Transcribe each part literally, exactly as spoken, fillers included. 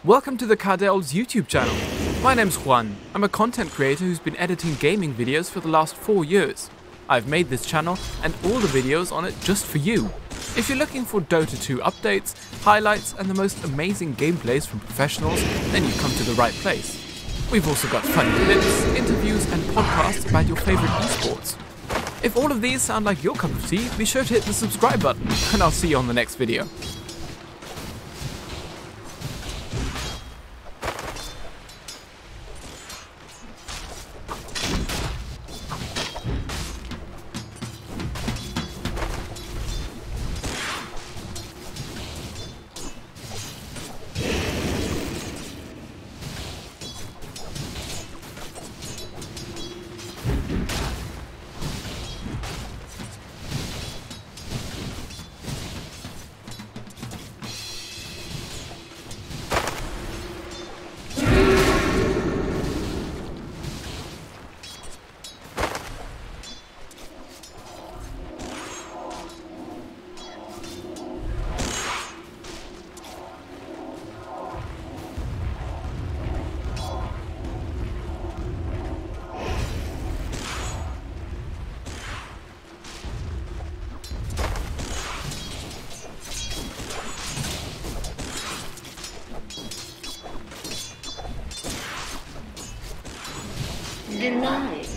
Welcome to the Cardel's YouTube channel. My name's Juan. I'm a content creator who's been editing gaming videos for the last four years. I've made this channel and all the videos on it just for you. If you're looking for Dota two updates, highlights and the most amazing gameplays from professionals, then you've come to the right place. We've also got funny clips, interviews and podcasts about your favorite esports. If all of these sound like your cup of tea, be sure to hit the subscribe button and I'll see you on the next video. Denied.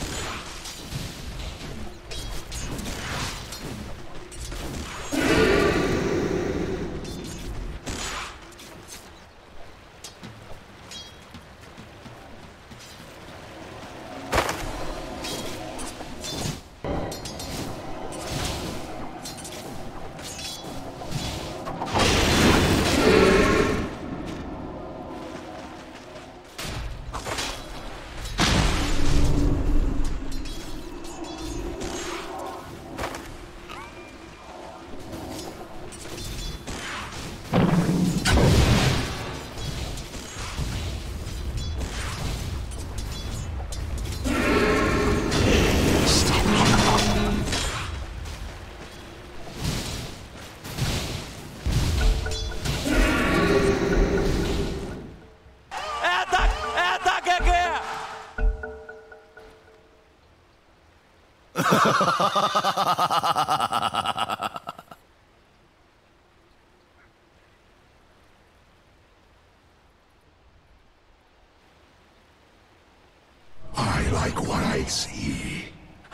I like what I see.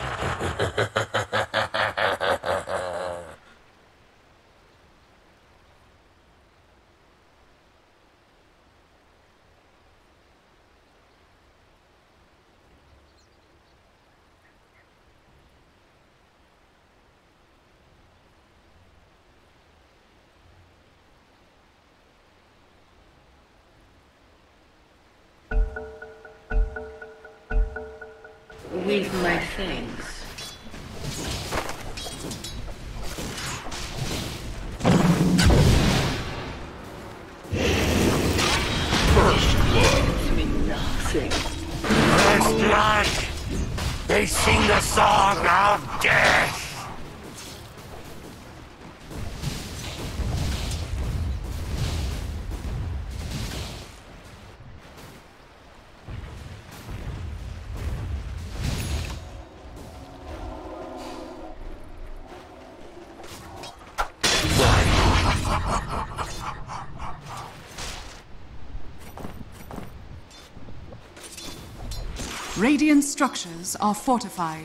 With my thanks. First blood. It's mean nothing. First blood. They sing the song of death. Radiant structures are fortified.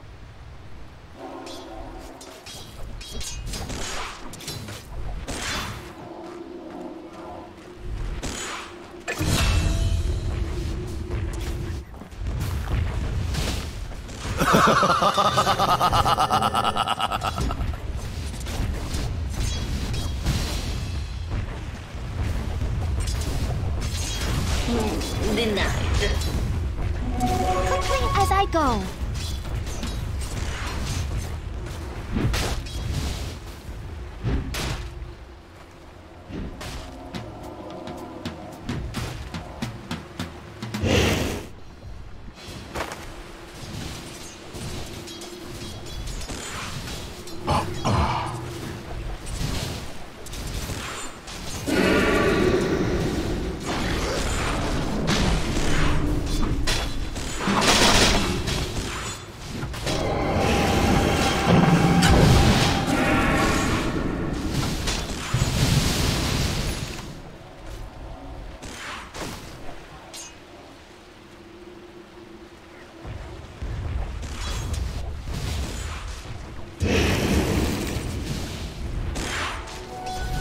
Denied. Quickly as I go.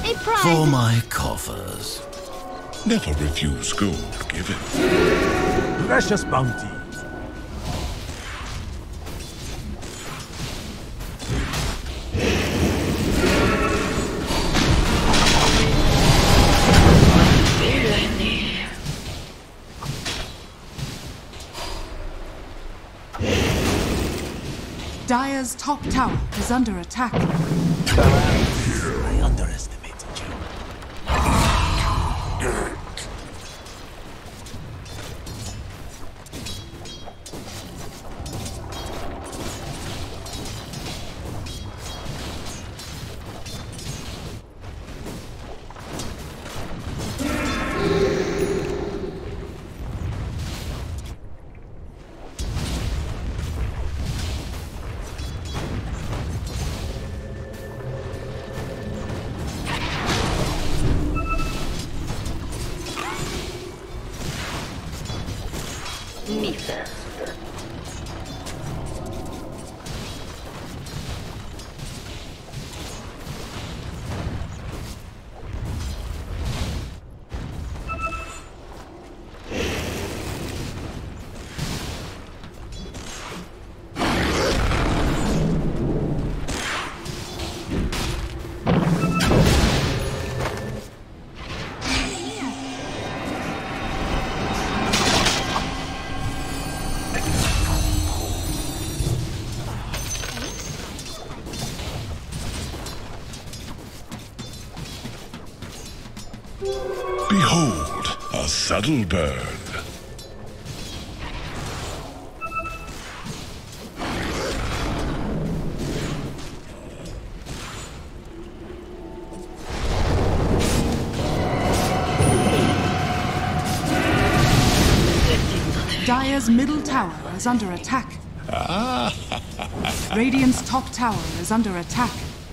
A prize. For my coffers. Never refuse gold given. Precious bounty. Dire's top tower is under attack. I underestimated you. Me first. Behold, a subtle bird. Dire's middle tower is under attack. Radiant's top tower is under attack.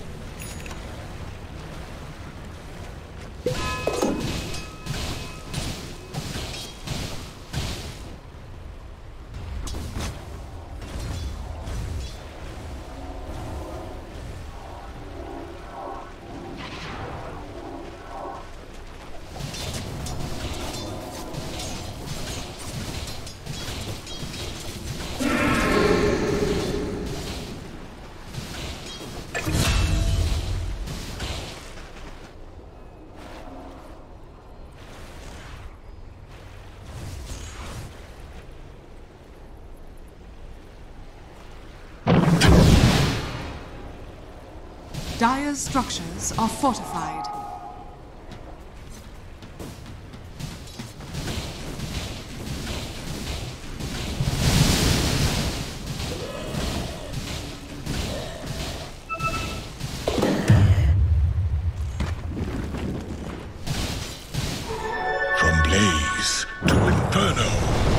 Dire's structures are fortified. From blaze to inferno.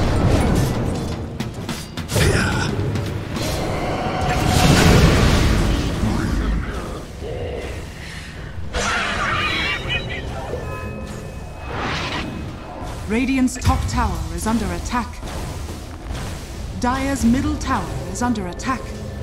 Radiant's top tower is under attack. Dire's middle tower is under attack.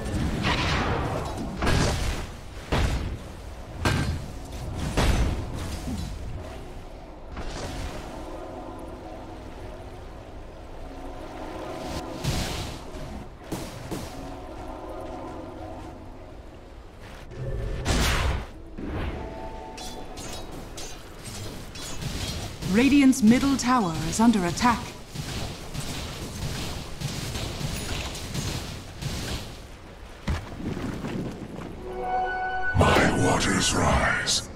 Radiant's middle tower is under attack. My waters rise.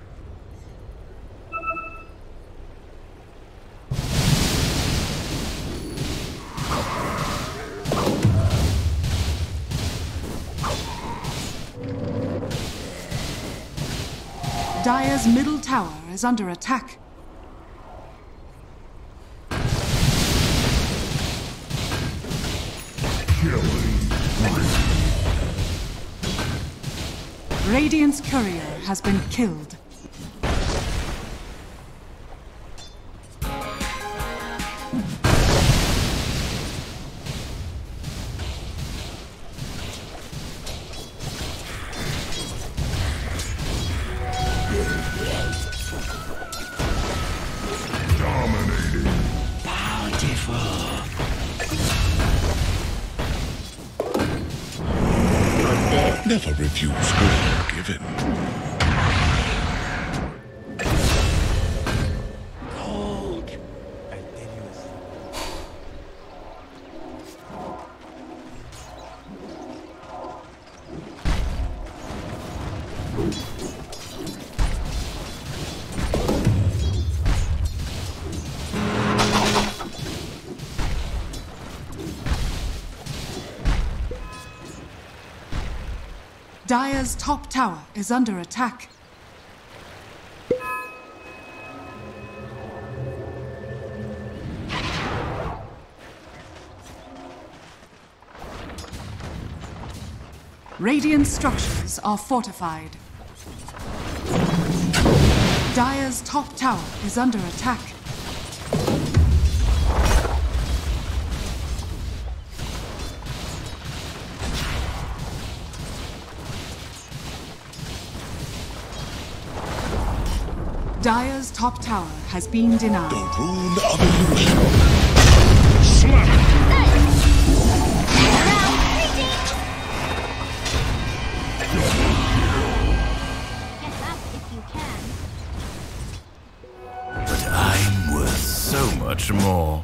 Dire's middle tower is under attack. Radiant's courier has been killed. never refuse gold given. Gold. I tell you a secret. Dire's top tower is under attack. Radiant structures are fortified. Dire's top tower is under attack. Dire's top tower has been denied. The rune of illusion. Slap! Get up if you can. But I'm worth so much more.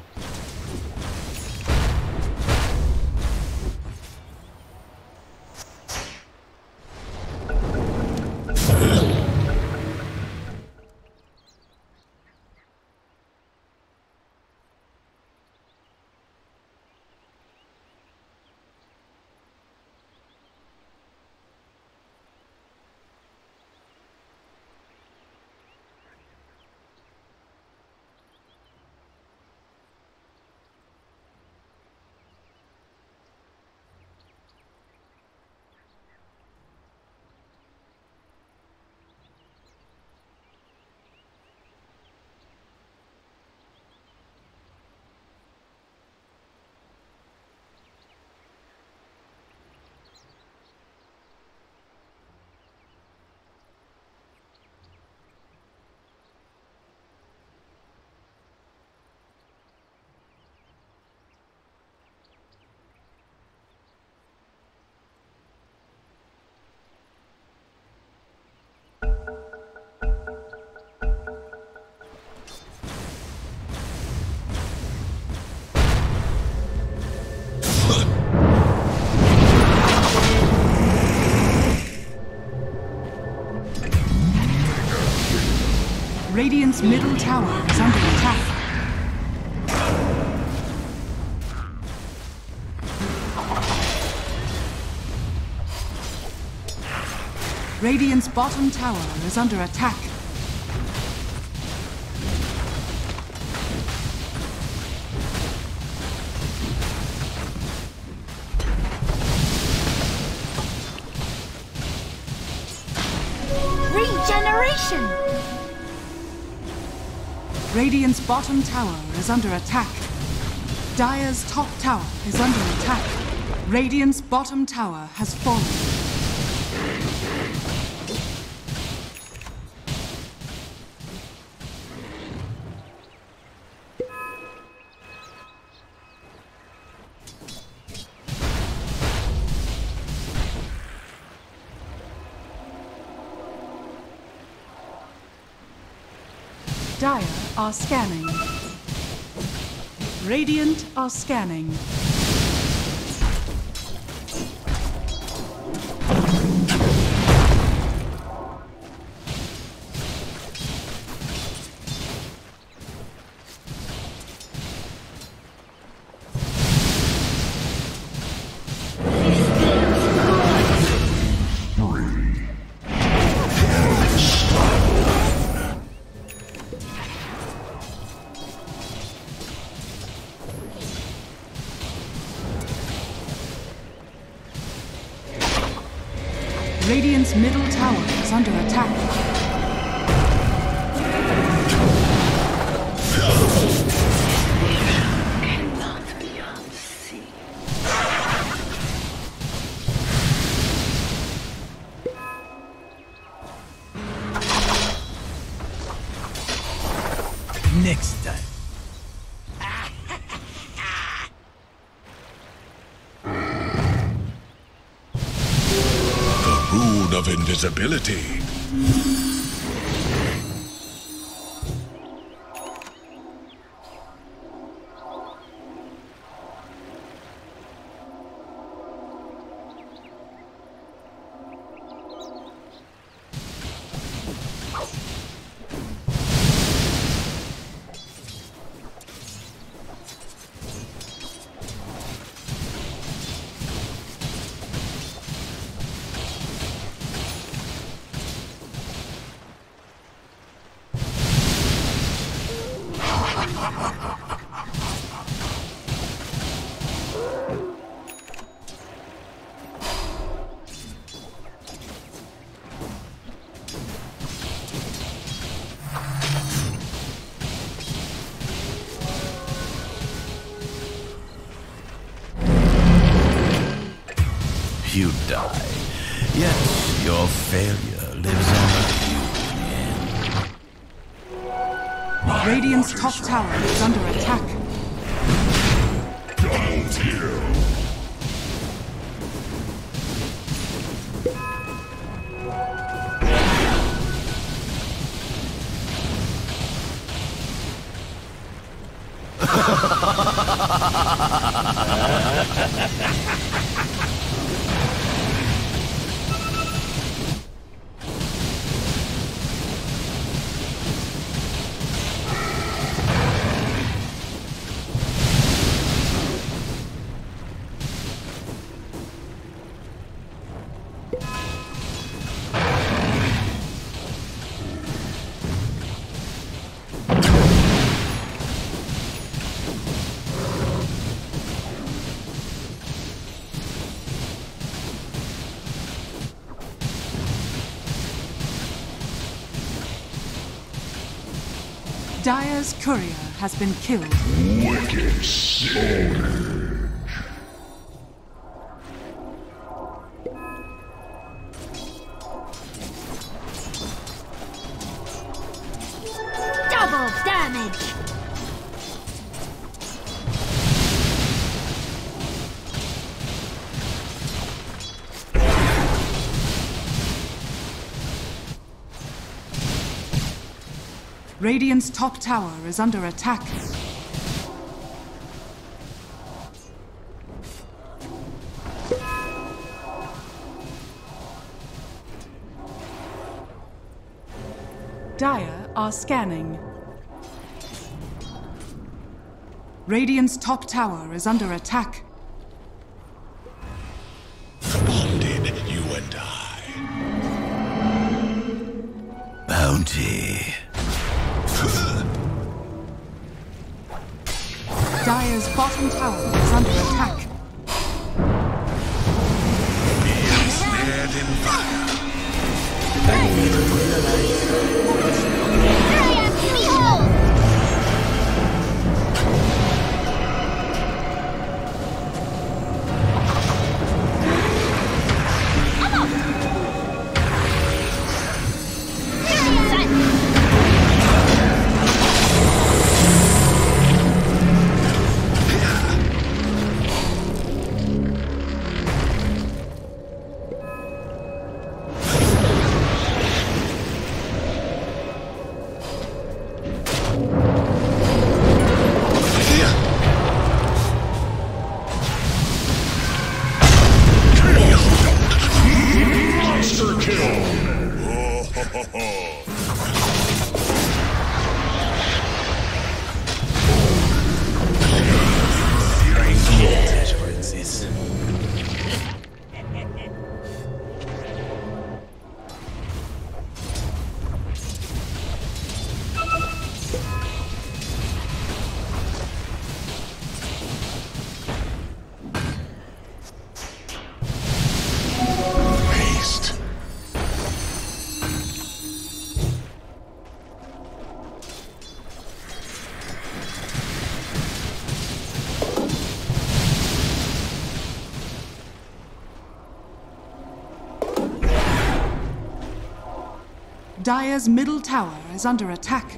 Radiant's middle tower is under attack. Radiant's bottom tower is under attack. Regeneration! Radiant's bottom tower is under attack. Dire's top tower is under attack. Radiant's bottom tower has fallen. Dire are scanning. Radiant are scanning. Radiant's middle tower is under attack. Cannot be unseen. Next time. The of invisibility. You die, yet your failure lives on with you. Radiant's top tower is under attack. Double kill. Dire's courier has been killed. Wicked sword. Double damage! Radiant's top tower is under attack. Dire are scanning. Radiant's top tower is under attack. Bonded, you and I. Bounty. Dire's bottom tower is under attack. Snared in fire. Behold! Monster kill. Haste. Dire's middle tower is under attack.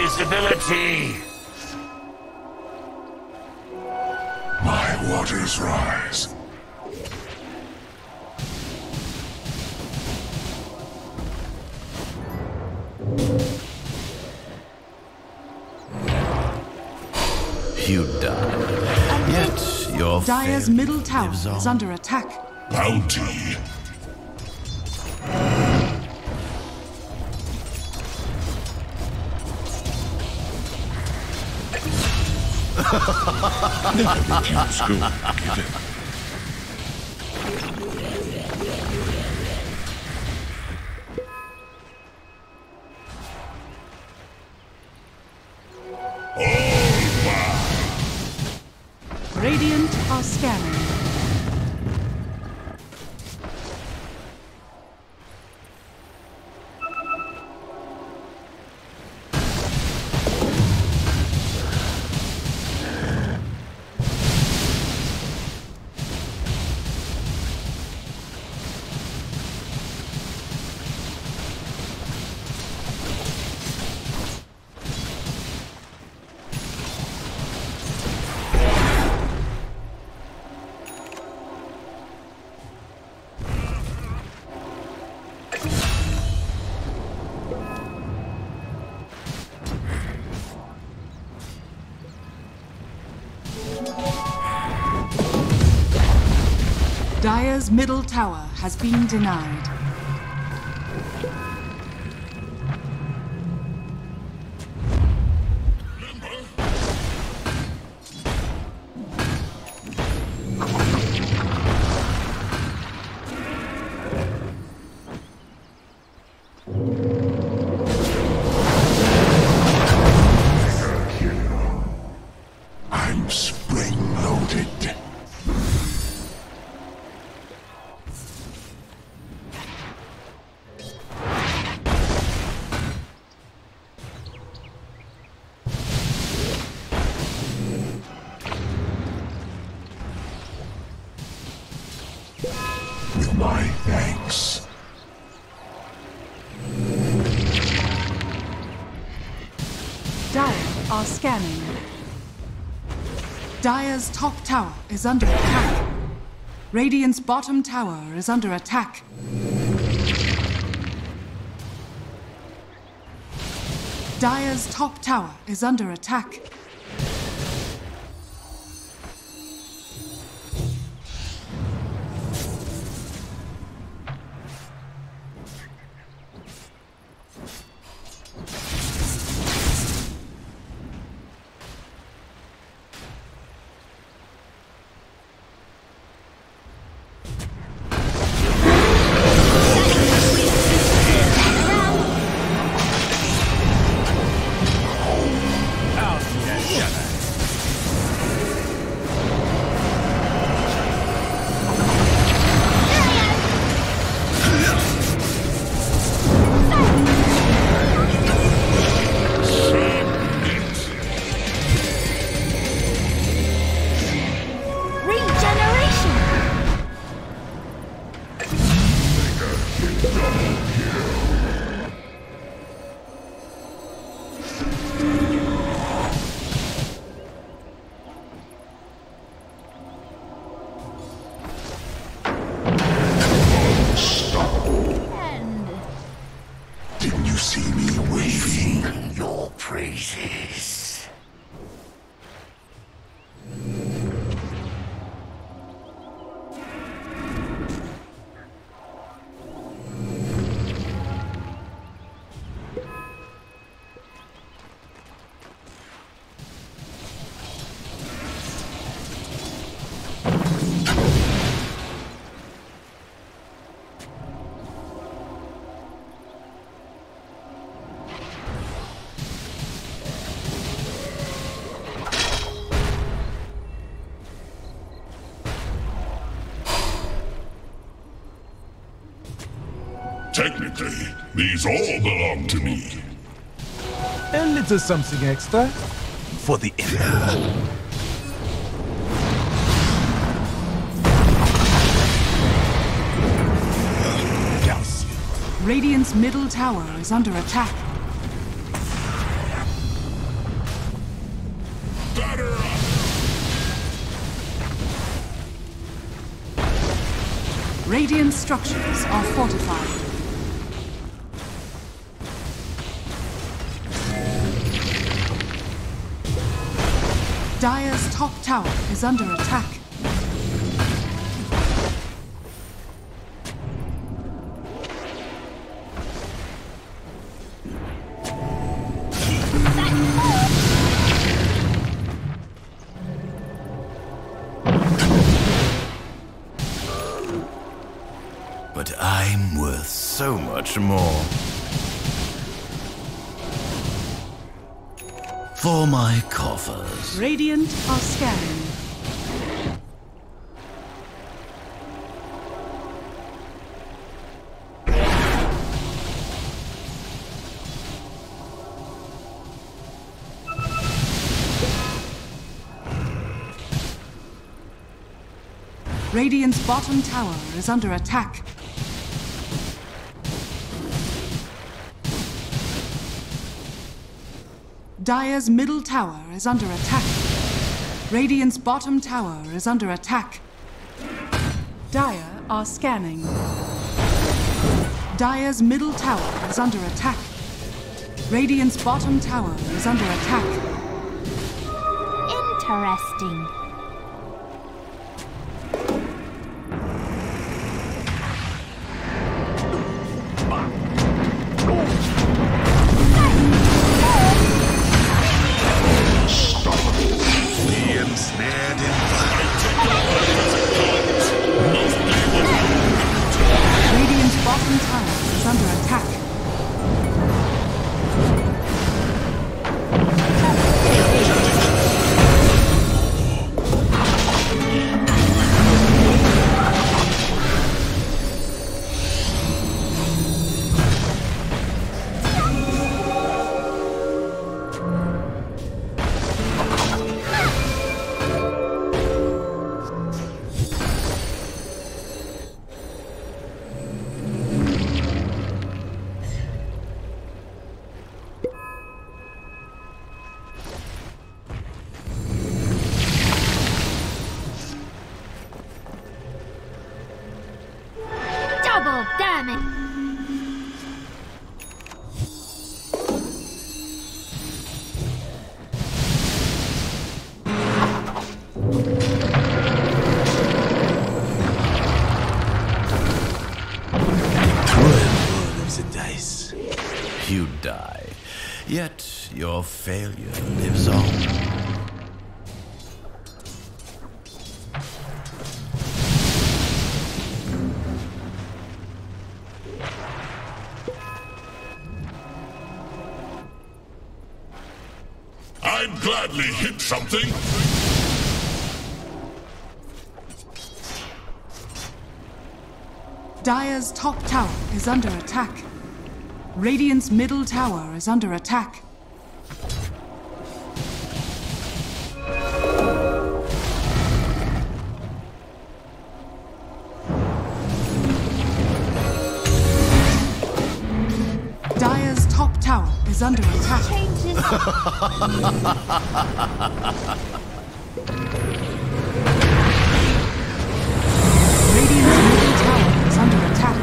invisibility! My waters rise. You died. Yet your Dire's failure middle tower lives on. is under attack. Bounty. Never keeps good. Radiant are scanning. Dire's middle tower has been denied. I'm spring-loaded. With my thanks. Dire are scanning. Dire's top tower is under attack. Radiant's bottom tower is under attack. Dire's top tower is under attack. Didn't you see me waving? Sing your praises. Technically, these all belong to me. A little something extra for the Emperor. Radiant's middle tower is under attack. Radiant structures are fortified. Dire's top tower is under attack. But I'm worth so much more. For my coffers. Radiant are scanning. Radiant's bottom tower is under attack. Dire's middle tower is under attack. Radiant's bottom tower is under attack. Dire are scanning. Dire's middle tower is under attack. Radiant's bottom tower is under attack. Interesting. Radiant's bottom tower is under attack. Double damage. Twelve rolls of the dice. You die, yet your failure lives on. I'd gladly hit something. Dire's top tower is under attack. Radiant's middle tower is under attack. Dire's top tower is under attack. Changes. Radiant's middle tower is under attack.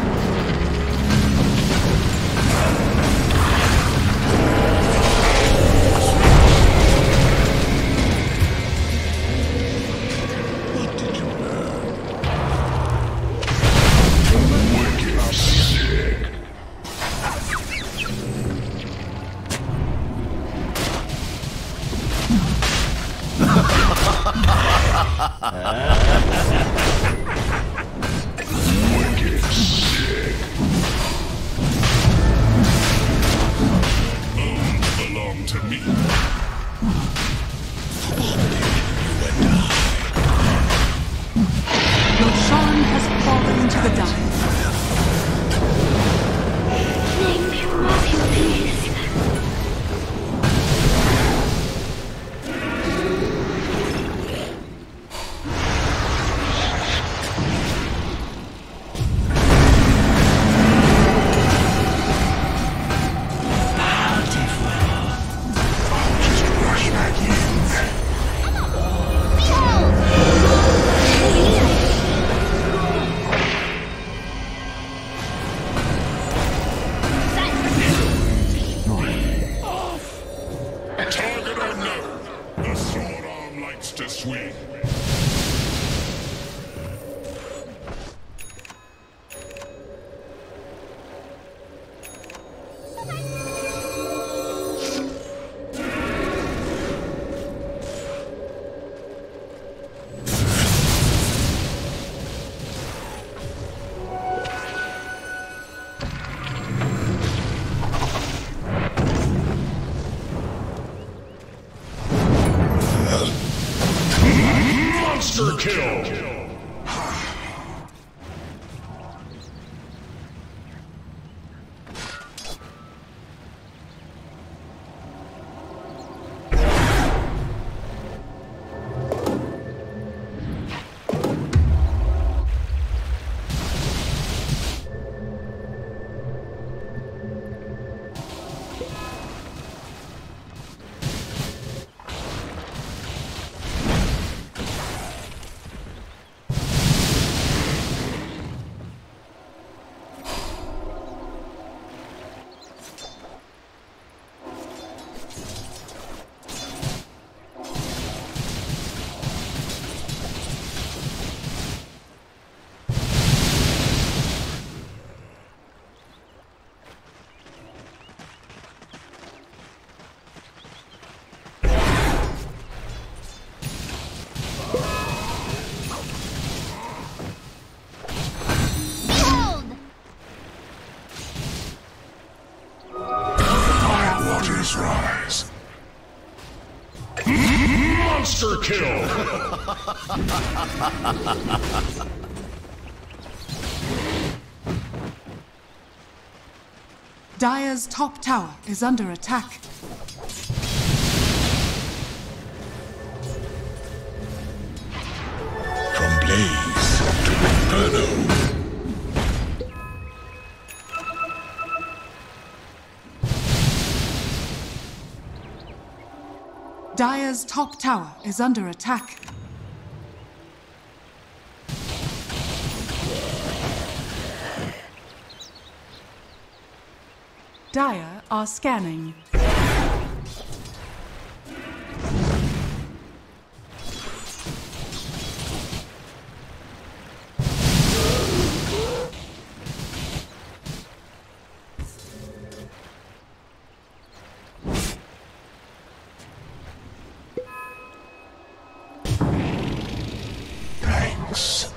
What did you learn? Wicked sick. Monster kill! Rise. Monster kill! Dire's top tower is under attack. From blaze to inferno. Dire's top tower is under attack. Dire are scanning. Thanks.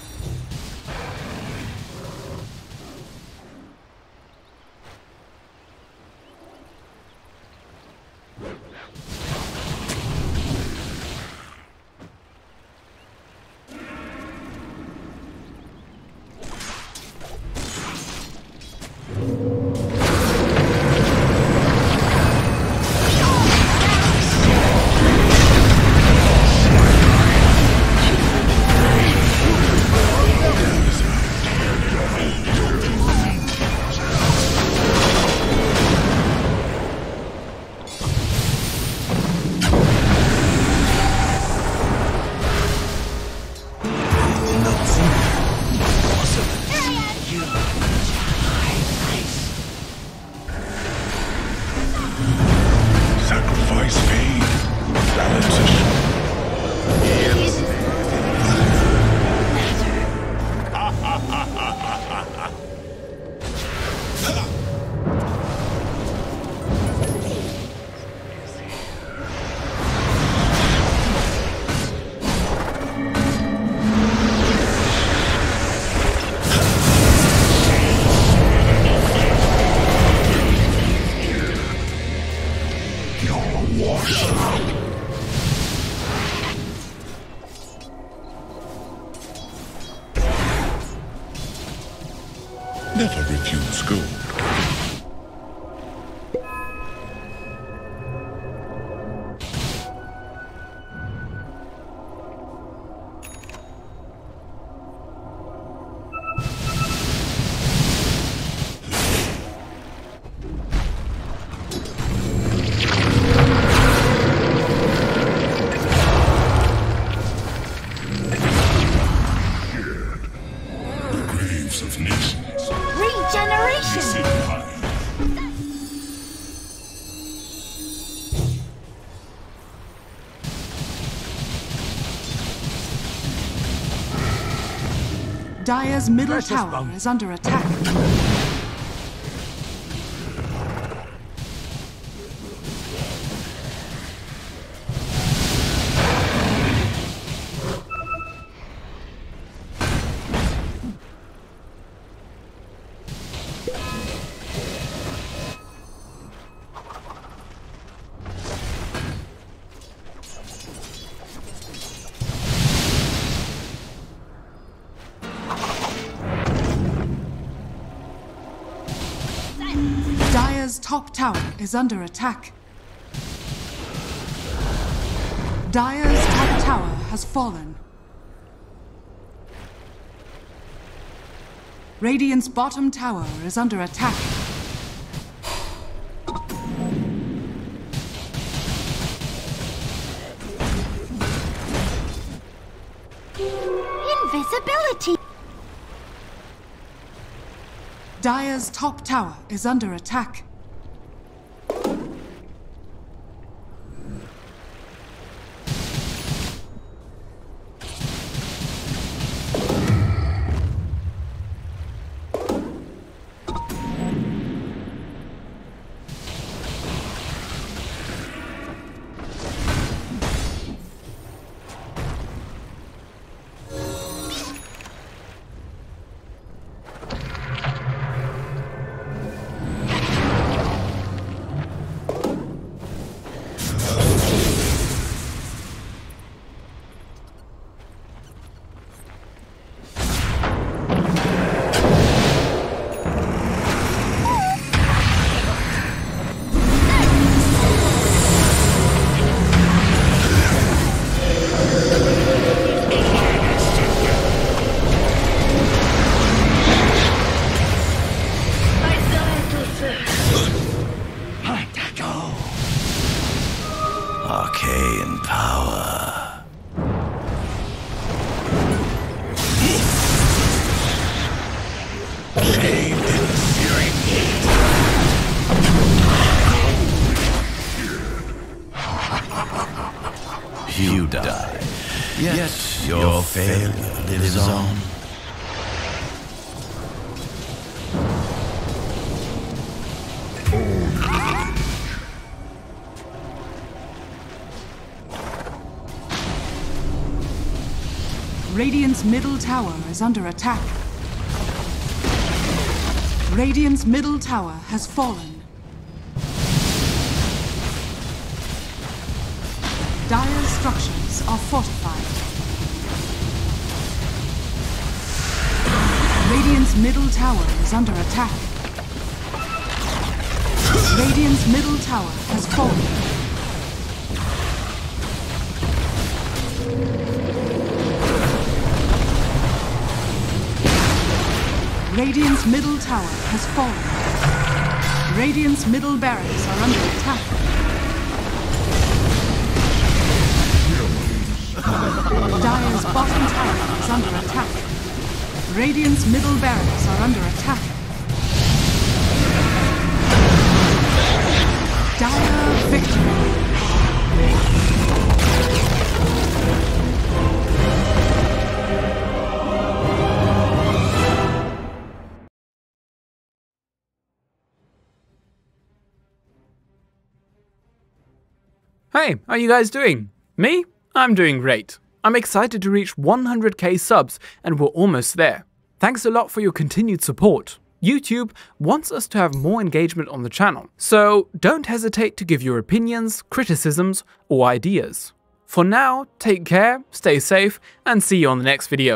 Never refuse gold. Of nations. Regeneration! Dire's middle tower is under attack. Dire's top tower is under attack. Dire's top tower has fallen. Radiant's bottom tower is under attack. Invisibility! Dire's top tower is under attack. Arcane power. Shade in searing heat. You die. Yet your failure lives on. Radiant's middle tower is under attack. Radiant's middle tower has fallen. Dire's structures are fortified. Radiant's middle tower is under attack. Radiant's middle tower has fallen. Radiant's middle tower has fallen. Radiant's middle barracks are under attack. Dire's bottom tower is under attack. Radiant's middle barracks are under attack. Dire victory. Hey, how are you guys doing? Me? I'm doing great. I'm excited to reach one hundred K subs, and we're almost there. Thanks a lot for your continued support. YouTube wants us to have more engagement on the channel, so don't hesitate to give your opinions, criticisms, or ideas. For now, take care, stay safe, and see you on the next video.